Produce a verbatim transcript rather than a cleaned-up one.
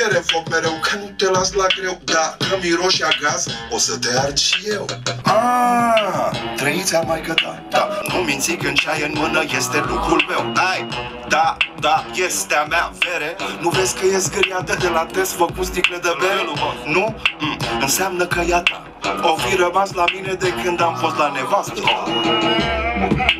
bere, foc mereu, că nu te las la greu. Da, că miroși a gaz, o să te ard și eu. Ah, trăiți-a mai găta, da. Nu minți că în ceai în mână este lucrul meu. Ai, da, da, este a mea bere. Nu vezi că e zgâriată de la test făcut sticle de bere? Nu? Mm, înseamnă că e a ta. O fi rămas la mine de când am fost la nevastă.